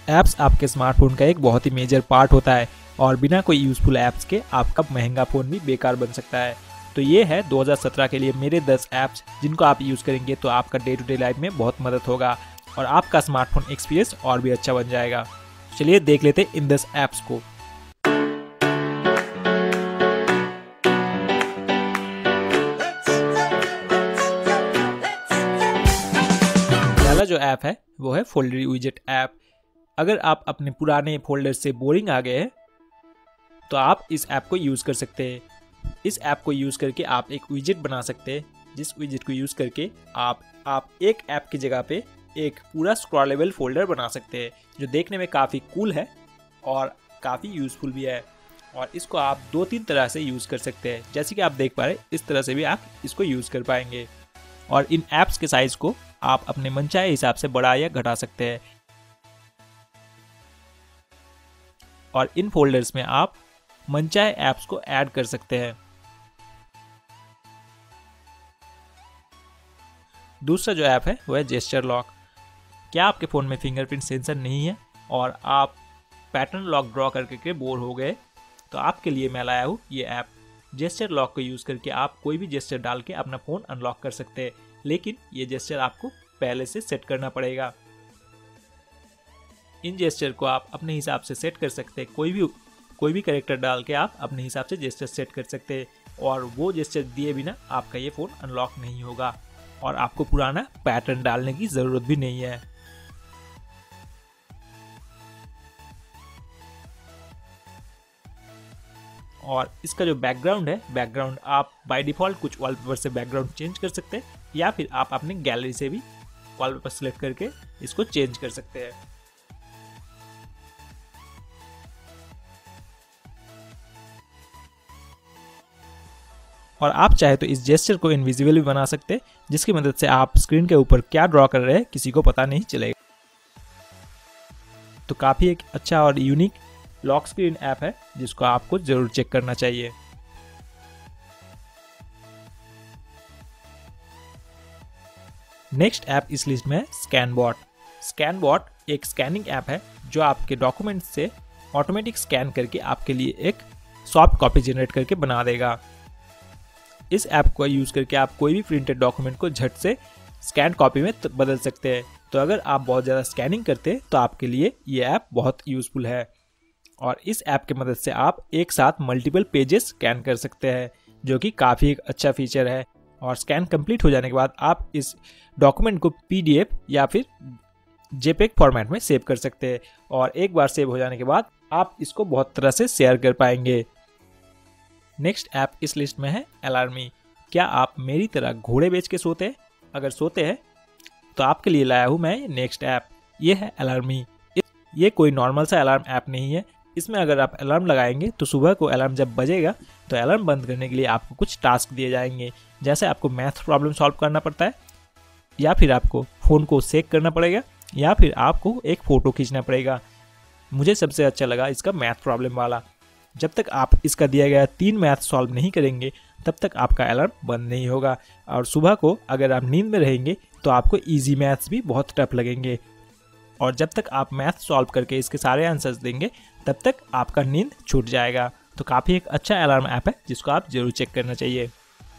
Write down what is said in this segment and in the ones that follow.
Apps आपके smartphone का एक बहुत ही मेजर पार्ट होता है और बिना कोई यूजफुल ऐप्स के आपका महंगा फ़ोन भी बेकार बन सकता है। तो ये है 2017 के लिए मेरे 10 ऐप्स जिनको आप यूज़ करेंगे तो आपका डे टू डे लाइफ में बहुत मदद होगा और आपका स्मार्टफोन एक्सपीरियंस और भी अच्छा बन जाएगा। चलिए देख लेते हैं इन 10 ऐप्स को। पहला जो ऐप है वो है फोल्डरी विजेट ऐप। अगर आप अपने पुराने फोल्डर से बोरिंग आ गए हैं तो आप इस ऐप को यूज़ कर सकते हैं। इस ऐप को यूज़ करके आप एक विजेट बना सकते हैं, जिस विजेट को यूज़ करके आप एक ऐप की जगह पे एक पूरा स्क्रॉलेबल फोल्डर बना सकते हैं, जो देखने में काफ़ी कूल है और काफ़ी यूज़फुल भी है। और इसको आप 2-3 तरह से यूज़ कर सकते हैं, जैसे कि आप देख पा रहे हैं इस तरह से भी आप इसको यूज़ कर पाएंगे। और इन ऐप्स के साइज़ को आप अपने मनचाहे हिसाब से बढ़ा या घटा सकते हैं और इन फोल्डर्स में आप मनचाहे ऐप्स को ऐड कर सकते हैं। दूसरा जो ऐप है वो है जेस्चर लॉक। क्या आपके फ़ोन में फिंगरप्रिंट सेंसर नहीं है और आप पैटर्न लॉक ड्रॉ करके बोर हो गए, तो आपके लिए मैं लाया हूँ ये ऐप। जेस्चर लॉक को यूज़ करके आप कोई भी जेस्चर डाल के अपना फ़ोन अनलॉक कर सकते हैं, लेकिन ये जेस्चर आपको पहले से सेट करना पड़ेगा। इन जेस्चर को आप अपने हिसाब से सेट कर सकते हैं, कोई भी कैरेक्टर डाल के आप अपने हिसाब से जेस्चर सेट कर सकते हैं और वो जेस्चर दिए बिना आपका ये फ़ोन अनलॉक नहीं होगा और आपको पुराना पैटर्न डालने की ज़रूरत भी नहीं है। और इसका जो बैकग्राउंड है, बैकग्राउंड आप बाय डिफ़ॉल्ट कुछ वॉलपेपर से बैकग्राउंड चेंज कर सकते हैं या फिर आप अपने गैलरी से भी वॉलपेपर सेलेक्ट करके इसको चेंज कर सकते हैं। और आप चाहे तो इस जेस्चर को इनविजिबल भी बना सकते हैं, जिसकी मदद से आप स्क्रीन के ऊपर क्या ड्रॉ कर रहे हैं किसी को पता नहीं चलेगा। तो काफ़ी एक अच्छा और यूनिक लॉक स्क्रीन ऐप है जिसको आपको जरूर चेक करना चाहिए। नेक्स्ट ऐप इस लिस्ट में है स्कैनबॉट। स्कैनबॉट एक स्कैनिंग ऐप है जो आपके डॉक्यूमेंट्स से ऑटोमेटिक स्कैन करके आपके लिए एक सॉफ्ट कॉपी जनरेट करके बना देगा। इस ऐप को यूज़ करके आप कोई भी प्रिंटेड डॉक्यूमेंट को झट से स्कैन कॉपी में बदल सकते हैं। तो अगर आप बहुत ज़्यादा स्कैनिंग करते हैं तो आपके लिए ये ऐप बहुत यूज़फुल है। और इस ऐप की मदद से आप एक साथ मल्टीपल पेजेस स्कैन कर सकते हैं, जो कि काफ़ी एक अच्छा फीचर है। और स्कैन कंप्लीट हो जाने के बाद आप इस डॉक्यूमेंट को PDF या फिर JPEG फॉर्मेट में सेव कर सकते हैं और एक बार सेव हो जाने के बाद आप इसको बहुत तरह से शेयर कर पाएंगे। नेक्स्ट ऐप इस लिस्ट में है अलार्मी। क्या आप मेरी तरह घोड़े बेच के सोते हैं? अगर सोते हैं तो आपके लिए लाया हूँ मैं नेक्स्ट ऐप। ये है अलार्मी। ये कोई नॉर्मल सा अलार्म ऐप नहीं है। इसमें अगर आप अलार्म लगाएंगे तो सुबह को अलार्म जब बजेगा तो अलार्म बंद करने के लिए आपको कुछ टास्क दिए जाएंगे, जैसे आपको मैथ प्रॉब्लम सॉल्व करना पड़ता है या फिर आपको फ़ोन को सेक करना पड़ेगा या फिर आपको एक फ़ोटो खींचना पड़ेगा। मुझे सबसे अच्छा लगा इसका मैथ प्रॉब्लम वाला। जब तक आप इसका दिया गया 3 मैथ सॉल्व नहीं करेंगे तब तक आपका अलार्म बंद नहीं होगा और सुबह को अगर आप नींद में रहेंगे तो आपको ईजी मैथ्स भी बहुत टफ लगेंगे और जब तक आप मैथ सॉल्व करके इसके सारे आंसर्स देंगे तब तक आपका नींद छूट जाएगा। तो काफ़ी एक अच्छा अलार्म ऐप है जिसको आप जरूर चेक करना चाहिए।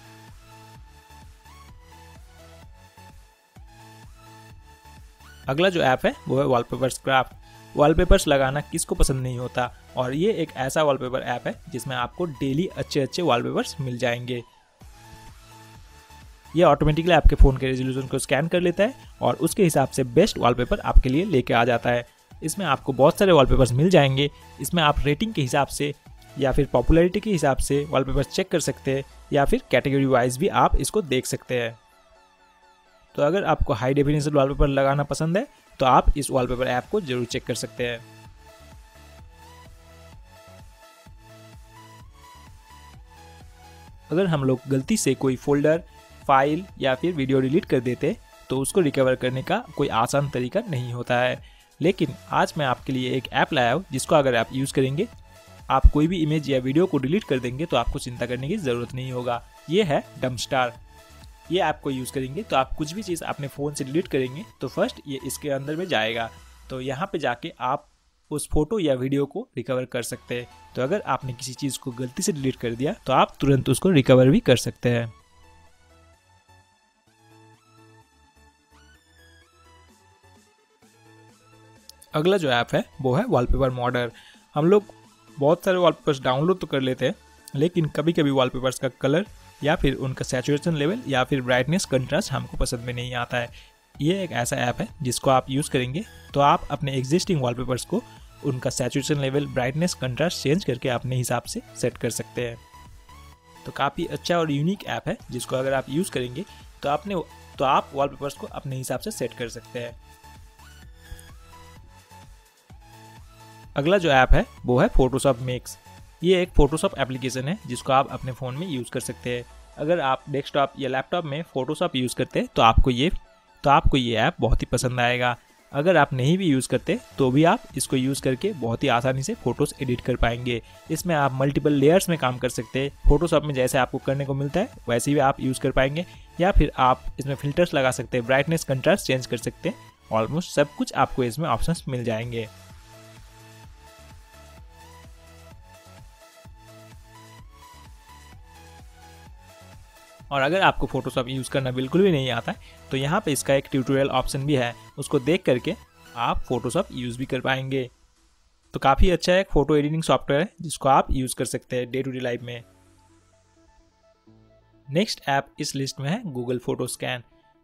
अगला जो ऐप है वो है वॉलपेपर्स क्राफ्ट। वॉलपेपर्स लगाना किसको पसंद नहीं होता और ये एक ऐसा वॉलपेपर ऐप है जिसमें आपको डेली अच्छे अच्छे वॉलपेपर्स मिल जाएंगे। ये ऑटोमेटिकली आपके फ़ोन के रेजोल्यूशन को स्कैन कर लेता है और उसके हिसाब से बेस्ट वॉलपेपर आपके लिए लेके आ जाता है। इसमें आपको बहुत सारे वॉलपेपर्स मिल जाएंगे। इसमें आप रेटिंग के हिसाब से या फिर पॉपुलैरिटी के हिसाब से वॉलपेपर्स चेक कर सकते हैं या फिर कैटेगरी वाइज भी आप इसको देख सकते हैं। तो अगर आपको हाई डेफिनेशन वॉलपेपर लगाना पसंद है तो आप इस वॉलपेपर ऐप को जरूर चेक कर सकते हैं। अगर हम लोग गलती से कोई फोल्डर, फाइल या फिर वीडियो डिलीट कर देते तो उसको रिकवर करने का कोई आसान तरीका नहीं होता है। लेकिन आज मैं आपके लिए एक ऐप लाया हूँ जिसको अगर आप यूज़ करेंगे, आप कोई भी इमेज या वीडियो को डिलीट कर देंगे तो आपको चिंता करने की ज़रूरत नहीं होगा। ये है डम्पस्टार। ये ऐप को यूज़ करेंगे तो आप कुछ भी चीज़ अपने फ़ोन से डिलीट करेंगे तो फर्स्ट ये इसके अंदर में जाएगा तो यहाँ पे जाके आप उस फोटो या वीडियो को रिकवर कर सकते हैं। तो अगर आपने किसी चीज़ को गलती से डिलीट कर दिया तो आप तुरंत उसको रिकवर भी कर सकते हैं। अगला जो ऐप है वो है वॉलपेपर मॉडर। हम लोग बहुत सारे वॉलपेपर्स डाउनलोड तो कर लेते हैं, लेकिन कभी कभी वॉलपेपर्स का कलर या फिर उनका सैचुरेशन लेवल या फिर ब्राइटनेस कंट्रास्ट हमको पसंद में नहीं आता है। ये एक ऐसा ऐप है जिसको आप यूज़ करेंगे तो आप अपने एग्जिस्टिंग वॉलपेपर्स को उनका saturation level, brightness, contrast change करके अपने हिसाब से सेट कर सकते हैं। तो काफ़ी अच्छा और यूनिक ऐप है जिसको अगर आप यूज़ करेंगे तो आप वॉलपेपर्स को अपने हिसाब से सेट कर सकते हैं। अगला जो ऐप है वो है फोटोशॉप मिक्स। ये एक फोटोशॉप एप्लीकेशन है जिसको आप अपने फ़ोन में यूज़ कर सकते हैं। अगर आप डेस्कटॉप या लैपटॉप में फोटोशॉप यूज़ करते हैं तो आपको ये ऐप बहुत ही पसंद आएगा। अगर आप नहीं भी यूज़ करते तो भी आप इसको यूज़ करके बहुत ही आसानी से फ़ोटोज़ एडिट कर पाएंगे। इसमें आप मल्टीपल लेयर्स में काम कर सकते हैं। फोटोशॉप में जैसे आपको करने को मिलता है वैसे ही आप यूज़ कर पाएंगे, या फिर आप इसमें फिल्टर्स लगा सकते हैं, ब्राइटनेस, कंट्रास्ट चेंज कर सकते हैं। ऑलमोस्ट सब कुछ आपको इसमें ऑप्शंस मिल जाएंगे। और अगर आपको फोटोशॉप यूज़ करना बिल्कुल भी नहीं आता है तो यहाँ पे इसका एक ट्यूटोरियल ऑप्शन भी है, उसको देख करके आप फोटोशॉप यूज़ भी कर पाएंगे। तो काफ़ी अच्छा एक फ़ोटो एडिटिंग सॉफ्टवेयर है जिसको आप यूज़ कर सकते हैं डे टू डे लाइफ में। नेक्स्ट ऐप इस लिस्ट में है गूगल फोटो स्कैन।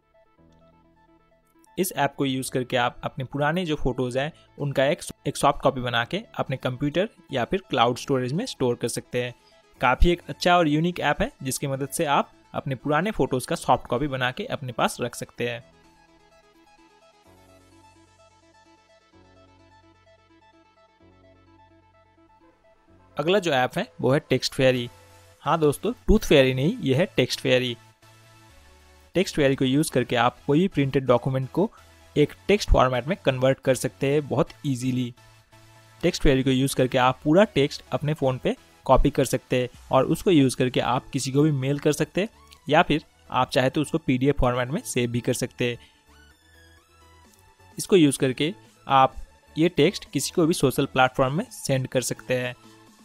इस ऐप को यूज़ करके आप अपने पुराने जो फोटोज़ हैं उनका एक सॉफ्ट कॉपी बना के अपने कंप्यूटर या फिर क्लाउड स्टोरेज में स्टोर कर सकते हैं। काफ़ी एक अच्छा और यूनिक ऐप है जिसकी मदद से आप अपने पुराने फोटोज़ का सॉफ्ट कॉपी बना के अपने पास रख सकते हैं। अगला जो ऐप है वो है टेक्स्ट फेयरी। हाँ दोस्तों, टूथ फेयरी नहीं, ये है टेक्स्ट फेयरी। टेक्स्ट फेयरी को यूज़ करके आप कोई भी प्रिंटेड डॉक्यूमेंट को एक टेक्स्ट फॉर्मेट में कन्वर्ट कर सकते हैं बहुत इजीली। टेक्स्ट फेयरी को यूज़ करके आप पूरा टेक्स्ट अपने फ़ोन पे कॉपी कर सकते हैं और उसको यूज़ करके आप किसी को भी मेल कर सकते हैं, या फिर आप चाहे तो उसको PDF फॉर्मेट में सेव भी कर सकते हैं। इसको यूज़ करके आप ये टेक्स्ट किसी को भी सोशल प्लेटफॉर्म में सेंड कर सकते हैं।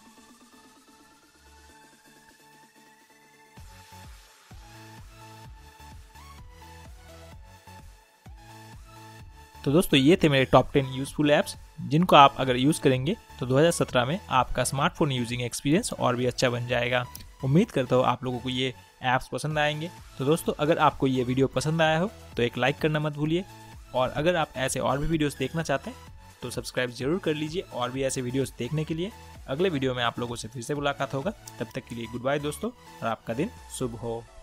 तो दोस्तों ये थे मेरे टॉप 10 यूज़फुल ऐप्स जिनको आप अगर यूज़ करेंगे तो 2017 में आपका स्मार्टफोन यूजिंग एक्सपीरियंस और भी अच्छा बन जाएगा। उम्मीद करता हूँ आप लोगों को ये ऐप्स पसंद आएंगे। तो दोस्तों अगर आपको ये वीडियो पसंद आया हो तो एक लाइक करना मत भूलिए, और अगर आप ऐसे और भी वीडियोस देखना चाहते हैं तो सब्सक्राइब जरूर कर लीजिए और भी ऐसे वीडियोस देखने के लिए। अगले वीडियो में आप लोगों से फिर से मुलाकात होगा, तब तक के लिए गुड बाय दोस्तों, और आपका दिन शुभ हो।